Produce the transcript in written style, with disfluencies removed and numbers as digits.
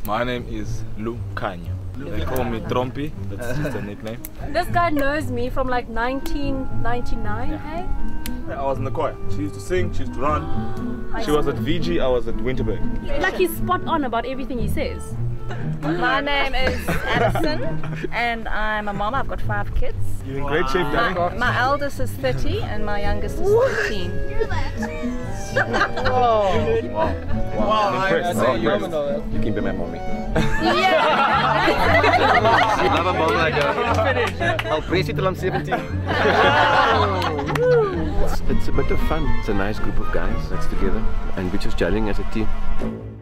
My name is Lucanio. They call me Trompy, that's just a nickname. This guy knows me from like 1999, Yeah. hey? I was in the choir. She used to sing, she used to run. She was at VG, I was at Winterberg. Like he's spot on about everything he says. My name is Addison and I'm a mom. I've got 5 kids. You're in great shape, darling. My eldest is 30 and my youngest is 13. Wow, I'm impressed. You can be my mommy. Yeah! Love a mom like that. I'll praise you till I'm 17. It's a bit of fun. It's a nice group of guys that's together and we're just gelling as a team.